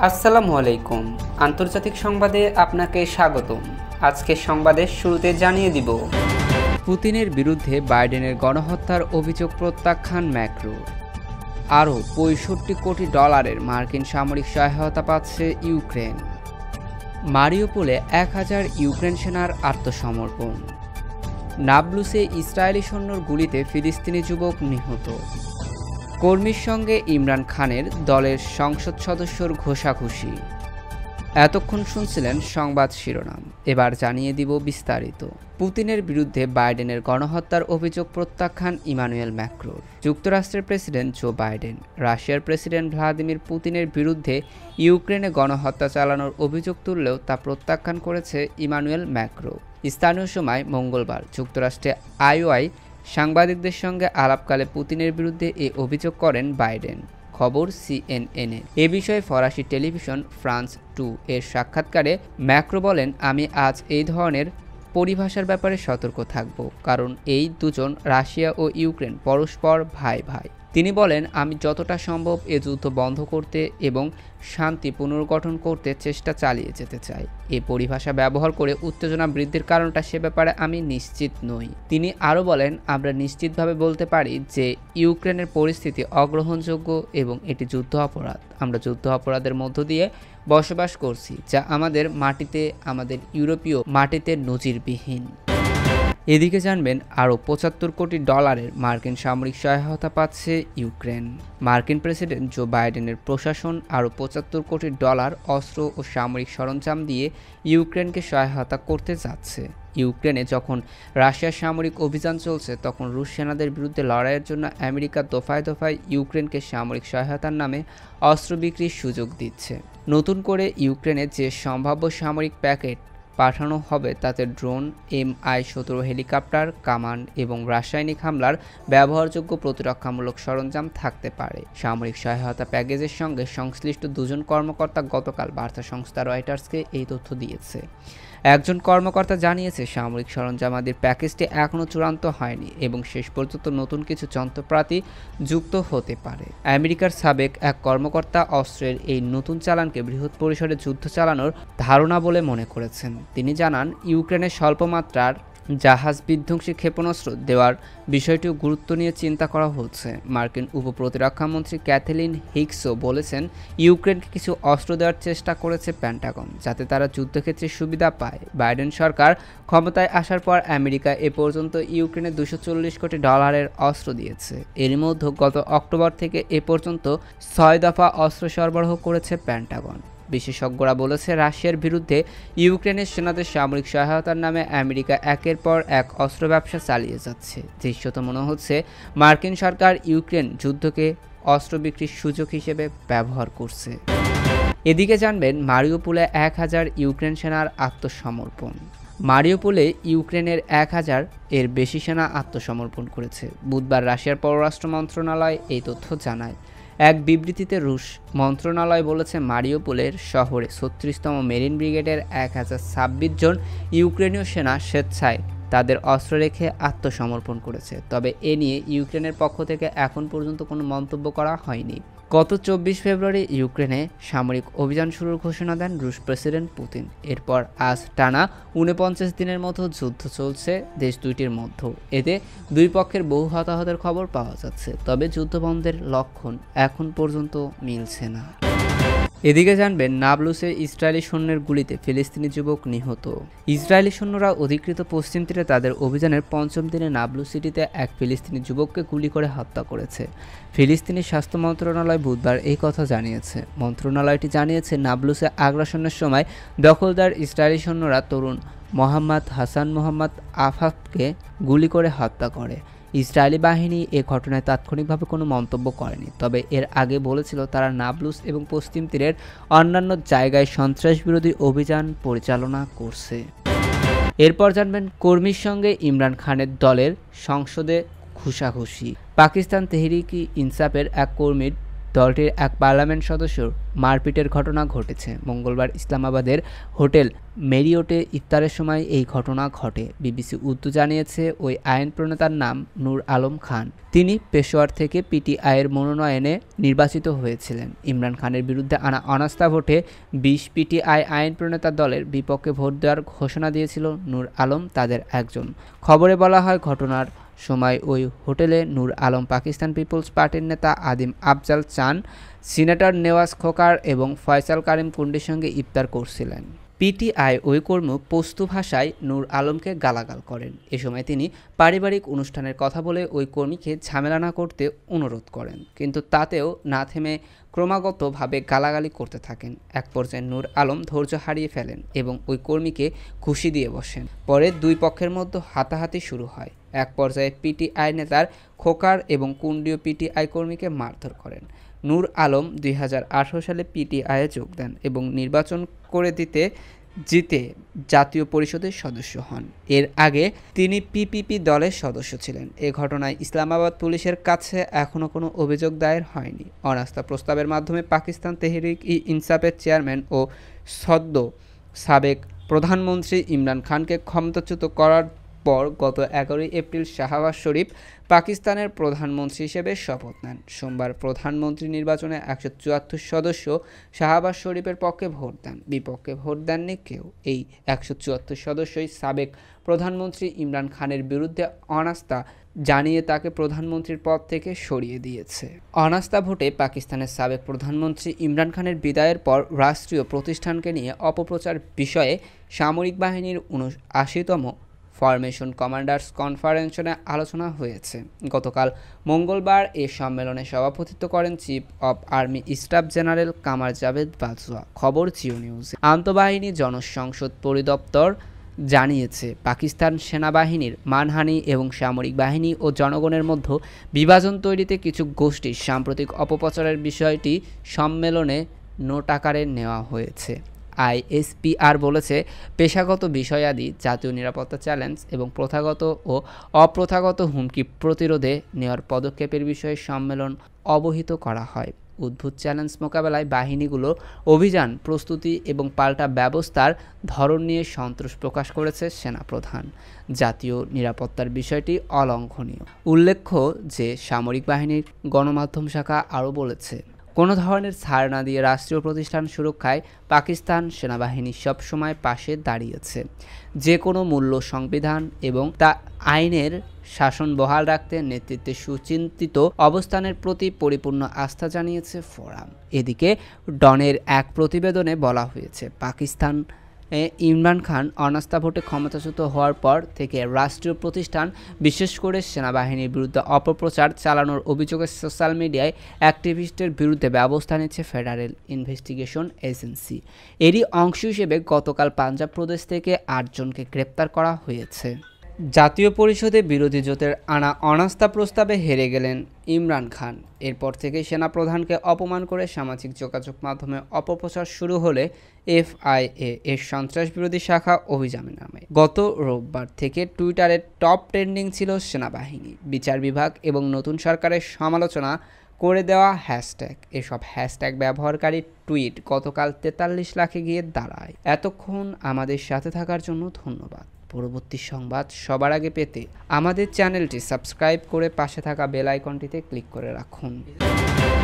আসসালামু আলাইকুম। আন্তর্জাতিক সংবাদে আপনাকে স্বাগতম। আজকের সংবাদের শুরুতে জানিয়ে দিব, পুতিনের বিরুদ্ধে বাইডেনের গণহত্যার অভিযোগ প্রত্যাখ্যান ম্যাক্রো। আরও ৬৫ কোটি ডলারের মার্কিন সামরিক সহায়তা পাচ্ছে ইউক্রেন। মারিউপোলে ১,০০০ ইউক্রেন সেনার আত্মসমর্পণ। নাবলুসে ইসরায়েলি সৈন্যর গুলিতে ফিলিস্তিনি যুবক নিহত। কর্মীর সঙ্গে ইমরান খানের দলের সংসদ সদস্যর ঘোষাঘুষি। এতক্ষণ শুনছিলেন সংবাদ শিরোনাম, এবার জানিয়ে দিব বিস্তারিত। পুতিনের বিরুদ্ধে বাইডেনের গণহত্যার অভিযোগ প্রত্যাখ্যান ইমানুয়েল ম্যাক্রোর। যুক্তরাষ্ট্রের প্রেসিডেন্ট জো বাইডেন রাশিয়ার প্রেসিডেন্ট ভ্লাদিমির পুতিনের বিরুদ্ধে ইউক্রেনে গণহত্যা চালানোর অভিযোগ তুললেও তা প্রত্যাখ্যান করেছে ইমানুয়েল ম্যাক্রো। স্থানীয় সময় মঙ্গলবার যুক্তরাষ্ট্রে আইওয়াই সাংবাদিকদের সঙ্গে আলাপকালে পুতিনের বিরুদ্ধে এ অভিযোগ করেন বাইডেন। খবর CNN-এ। এ বিষয়ে ফরাসি টেলিভিশন ফ্রান্স 2 এর সাক্ষাৎকারে ম্যাক্রো বলেন, আমি আজ এই ধরনের পরিভাষার ব্যাপারে সতর্ক থাকব, কারণ এই দুজন রাশিয়া ও ইউক্রেন পরস্পর ভাই ভাই। তিনি বলেন, আমি যতটা সম্ভব এ যুদ্ধ বন্ধ করতে এবং শান্তি পুনর্গঠন করতে চেষ্টা চালিয়ে যেতে চাই। এই পরিভাষা ব্যবহার করে উত্তেজনা বৃদ্ধির কারণটা সে ব্যাপারে আমি নিশ্চিত নই। তিনি আরও বলেন, আমরা নিশ্চিতভাবে বলতে পারি যে ইউক্রেনের পরিস্থিতি অগ্রহণযোগ্য এবং এটি যুদ্ধ অপরাধ। আমরা যুদ্ধ অপরাধের মধ্য দিয়ে বসবাস করছি, যা আমাদের মাটিতে, আমাদের ইউরোপীয় মাটিতে নজিরবিহীন। এদিকে জানবেন, আরও ৭৫ কোটি ডলারের মার্কিন সামরিক সহায়তা পাচ্ছে ইউক্রেন। মার্কিন প্রেসিডেন্ট জো বাইডেনের প্রশাসন আরও ৭৫ কোটি ডলার অস্ত্র ও সামরিক সরঞ্জাম দিয়ে ইউক্রেনকে সহায়তা করতে যাচ্ছে। ইউক্রেনে যখন রাশিয়ার সামরিক অভিযান চলছে, তখন রুশ সেনাদের বিরুদ্ধে লড়াইয়ের জন্য আমেরিকা দফায় দফায় ইউক্রেনকে সামরিক সহায়তার নামে অস্ত্র বিক্রির সুযোগ দিচ্ছে। নতুন করে ইউক্রেনে যে সম্ভাব্য সামরিক প্যাকেট পাঠানো হবে তাতে ড্রোন, Mi-17 হেলিকপ্টার, কামান এবং রাসায়নিক হামলার ব্যবহারযোগ্য প্রতিরক্ষামূলক সরঞ্জাম থাকতে পারে। সামরিক সহায়তা প্যাকেজের সঙ্গে সংশ্লিষ্ট দুজন কর্মকর্তা গতকাল বার্তা সংস্থা রয়টার্সকে এই তথ্য দিয়েছে। একজন কর্মকর্তা জানিয়েছে, সামরিক সরঞ্জামাদির প্যাকেজটি এখনও চূড়ান্ত হয়নি এবং শেষ পর্যন্ত নতুন কিছু যন্ত্রপাতি যুক্ত হতে পারে। আমেরিকার সাবেক এক কর্মকর্তা অস্ত্রের এই নতুন চালানকে বৃহৎ পরিসরে যুদ্ধ চালানোর ধারণা বলে মনে করেছেন। তিনি জানান, ইউক্রেনের স্বল্পমাত্রার জাহাজ বিধ্বংসী ক্ষেপণাস্ত্র দেওয়ার বিষয়টিও গুরুত্ব নিয়ে চিন্তা করা হচ্ছে। মার্কিন উপপ্রতিরক্ষামন্ত্রী ক্যাথলিন হিগসও বলেছেন, ইউক্রেনকে কিছু অস্ত্র দেওয়ার চেষ্টা করেছে পেন্টাগন, যাতে তারা যুদ্ধক্ষেত্রে সুবিধা পায়। বাইডেন সরকার ক্ষমতায় আসার পর আমেরিকা এ পর্যন্ত ইউক্রেনে ২৪০ কোটি ডলারের অস্ত্র দিয়েছে। এর মধ্যে গত অক্টোবর থেকে এ পর্যন্ত ৬ দফা অস্ত্র সরবরাহ করেছে পেন্টাগন। বিশেষজ্ঞরা বলেছে, রাশিয়ার বিরুদ্ধে ইউক্রেনের সেনাদের সামরিক সহায়তার নামে আমেরিকা একের পর এক অস্ত্র ব্যবসা চালিয়ে যাচ্ছে। দৃশ্যত মনে হচ্ছে মার্কিন সরকার ইউক্রেন যুদ্ধকে অস্ত্র বিক্রির সুযোগ হিসেবে ব্যবহার করছে। এদিকে জানবেন, মারিউপোলে ১,০০০ ইউক্রেন সেনার আত্মসমর্পণ। মারিউপোলে ইউক্রেনের ১,০০০ এর বেশি সেনা আত্মসমর্পণ করেছে। বুধবার রাশিয়ার পররাষ্ট্র মন্ত্রণালয় এই তথ্য জানায়। এক বিবৃতিতে রুশ মন্ত্রণালয় বলেছে, মারিউপোলের শহরে ৩৬তম মেরিন ব্রিগেডের ১,০২৬ জন ইউক্রেনীয় সেনা স্বেচ্ছায় তাদের অস্ত্র রেখে আত্মসমর্পণ করেছে। তবে এ নিয়ে ইউক্রেনের পক্ষ থেকে এখন পর্যন্ত কোনো মন্তব্য করা হয়নি। গত ২৪ ফেব্রুয়ারি ইউক্রেনে সামরিক অভিযান শুরুর ঘোষণা দেন রুশ প্রেসিডেন্ট পুতিন। এরপর আজ টানা ৪৯ দিনের মতো যুদ্ধ চলছে দেশ দুইটির মধ্যে। এতে দুই পক্ষের বহু হতাহতের খবর পাওয়া যাচ্ছে, তবে যুদ্ধবন্ধের লক্ষণ এখন পর্যন্ত মিলছে না। এদিকে জানবেন, নাবলুসে ইসরায়েলি সৈন্যের গুলিতে ফিলিস্তিনি যুবক নিহত। ইসরায়েলি সৈন্যরা অধিকৃত পশ্চিম তীরে তাদের অভিযানের ৫ম দিনে নাবলুস সিটিতে এক ফিলিস্তিনি যুবককে গুলি করে হত্যা করেছে। ফিলিস্তিনি স্বাস্থ্য মন্ত্রণালয় বুধবার এই কথা জানিয়েছে। মন্ত্রণালয়টি জানিয়েছে, নাবলুসে আগ্রাসনের সময় দখলদার ইসরায়েলি সৈন্যরা তরুণ মোহাম্মদ হাসান মোহাম্মদ আফাফকে গুলি করে হত্যা করে। ইসরায়েলি বাহিনী এ ঘটনায় তাৎক্ষণিকভাবে কোনো মন্তব্য করেনি, তবে এর আগে বলেছিল তারা নাবলুস এবং পশ্চিম তীরের অন্যান্য জায়গায় সন্ত্রাসবিরোধী অভিযান পরিচালনা করছে। এরপর জানবেন, কর্মীর সঙ্গে ইমরান খানের দলের সংসদে ঘুষাঘুষি। পাকিস্তান তেহরিক-ই ইনসাফের এক কর্মীর দলটির এক পার্লামেন্ট সদস্যর মারপিটের ঘটনা ঘটেছে। মঙ্গলবার ইসলামাবাদের হোটেল মেরিওটে ইফতারের সময় এই ঘটনা ঘটে। বিবিসি উর্দু জানিয়েছে, ওই আইন প্রণেতার নাম নূর আলম খান। তিনি পেশোয়ার থেকে পিটিআইয়ের মনোনয়নে নির্বাচিত হয়েছিলেন। ইমরান খানের বিরুদ্ধে আনা অনাস্থা ভোটে 20 পিটিআই আইন প্রণেতা দলের বিপক্ষে ভোট দেওয়ার ঘোষণা দিয়েছিল নূর আলম তাদের একজন। খবরে বলা হয়, ঘটনার সময় ওই হোটেলে নূর আলম পাকিস্তান পিপলস পার্টির নেতা আদিম আফজাল চান, সিনেটর নেওয়াজ খোকার এবং ফয়সাল কারিম কুন্ডির সঙ্গে ইফতার করছিলেন। পিটিআই ওই কর্মী পশতু ভাষায় নূর আলমকে গালাগাল করেন। এ সময় তিনি পারিবারিক অনুষ্ঠানের কথা বলে ওই কর্মীকে ঝামেলা না করতে অনুরোধ করেন, কিন্তু তাতেও না থেমে ক্রমাগতভাবে গালাগালি করতে থাকেন। এক পর্যায়ে নূর আলম ধৈর্য হারিয়ে ফেলেন এবং ওই কর্মীকে ঘুষি দিয়ে বসেন। পরে দুই পক্ষের মধ্যে হাতাহাতি শুরু হয়। এক পর্যায়ে পিটিআই নেতার খোকার এবং কুন্ডীয় পিটিআই কর্মীকে মারধর করেন। নূর আলম 2018 সালে পিটিআইয়ে যোগ দেন এবং নির্বাচন করে জিতে জাতীয় পরিষদের সদস্য হন। এর আগে তিনি পিপিপি দলের সদস্য ছিলেন। এ ঘটনায় ইসলামাবাদ পুলিশের কাছে এখনও কোনো অভিযোগ দায়ের হয়নি। অনাস্থা প্রস্তাবের মাধ্যমে পাকিস্তান তেহরিক-ই-ইনসাফের চেয়ারম্যান ও সদ্য সাবেক প্রধানমন্ত্রী ইমরান খানকে ক্ষমতাচ্যুত করার পর গত 11 এপ্রিল শাহবাজ শরীফ পাকিস্তানের প্রধানমন্ত্রী হিসেবে শপথ নেন। সোমবার প্রধানমন্ত্রী নির্বাচনে 174 সদস্য শাহবাজ শরীফের পক্ষে ভোট দেন। বিপক্ষে ভোট দেননি কেউ। এই 174 সদস্যই সাবেক প্রধানমন্ত্রী ইমরান খানের বিরুদ্ধে অনাস্থা জানিয়ে তাকে প্রধানমন্ত্রীর পদ থেকে সরিয়ে দিয়েছে। অনাস্থা ভোটে পাকিস্তানের সাবেক প্রধানমন্ত্রী ইমরান খানের বিদায়ের পর রাষ্ট্রীয় প্রতিষ্ঠানকে নিয়ে অপপ্রচার বিষয়ে সামরিক বাহিনীর 79তম ফরমেশন কমান্ডার্স কনফারেন্সে আলোচনা হয়েছে। গতকাল মঙ্গলবার এ সম্মেলনে সভাপতিত্ব করেন chief of army staff general Qamar Javed Bajwa. খবর জিও নিউজ। আন্তঃবাহিনী জনসংযোগ পরিদপ্তর জানিয়েছে, পাকিস্তান সেনাবাহিনীর মানহানি এবং সামরিক বাহিনী ও জনগণের মধ্যে বিভাজন তৈরিতে কিছু গোষ্ঠীর সাম্প্রতিক অপপ্রচারের বিষয়টি সম্মেলনে নোট আকারে নেওয়া হয়েছে। আইএসপিআর বলেছে, পেশাগত বিষয়াদি, জাতীয় নিরাপত্তা চ্যালেঞ্জ এবং প্রথাগত ও অপ্রথাগত হুমকি প্রতিরোধে নেওয়ার পদক্ষেপের বিষয়ে সম্মেলন অবহিত করা হয়। উদ্ভূত চ্যালেঞ্জ মোকাবেলায় বাহিনীগুলো অভিযান প্রস্তুতি এবং পাল্টা ব্যবস্থার ধরন নিয়ে সন্তোষ প্রকাশ করেছে সেনাপ্রধান। জাতীয় নিরাপত্তার বিষয়টি অলঙ্ঘনীয়। উল্লেখ্য যে সামরিক বাহিনীর গণমাধ্যম শাখা আরও বলেছে, কোনো ধরনের ছাড় না দিয়ে রাষ্ট্রীয় প্রতিষ্ঠান সুরক্ষায় পাকিস্তান সেনাবাহিনী সবসময় পাশে দাঁড়িয়েছে। যে কোনো মূল্য সংবিধান এবং তা আইনের শাসন বহাল রাখতে নেতৃত্বের সুচিন্তিত অবস্থানের প্রতি পরিপূর্ণ আস্থা জানিয়েছে ফোরাম। এদিকে ডনের এক প্রতিবেদনে বলা হয়েছে, পাকিস্তান ইমরান খান অনাস্থা ভোটে ক্ষমতাচ্যুত হওয়ার পর থেকে রাষ্ট্রীয় প্রতিষ্ঠান বিশেষ করে সেনাবাহিনীর বিরুদ্ধে অপপ্রচার চালানোর অভিযোগে সোশ্যাল মিডিয়ায় অ্যাক্টিভিস্টের বিরুদ্ধে ব্যবস্থা নিচ্ছে ফেডারেল ইনভেস্টিগেশন এজেন্সি। এরই অংশ হিসেবে গতকাল পাঞ্জাব প্রদেশ থেকে 8 জনকে গ্রেপ্তার করা হয়েছে। জাতীয় পরিষদে বিরোধী জোটের আনা অনাস্থা প্রস্তাবে হেরে গেলেন ইমরান খান। এরপর থেকে সেনাপ্রধানকে অপমান করে সামাজিক যোগাযোগ মাধ্যমে অপপ্রচার শুরু হলে এফআইএ এর সন্ত্রাস বিরোধী শাখা অভিযানে নামে। গত রোববার থেকে টুইটারে টপ ট্রেন্ডিং ছিল সেনাবাহিনী, বিচার বিভাগ এবং নতুন সরকারের সমালোচনা করে দেওয়া হ্যাশট্যাগ। এসব হ্যাশট্যাগ ব্যবহারকারী টুইট গতকাল 43 লাখে গিয়ে দাঁড়ায়। এতক্ষণ আমাদের সাথে থাকার জন্য ধন্যবাদ। পরবর্তী সংবাদ সবার আগে পেতে আমাদের চ্যানেলটি সাবস্ক্রাইব করে পাশে থাকা বেল আইকনটিতে ক্লিক করে রাখুন।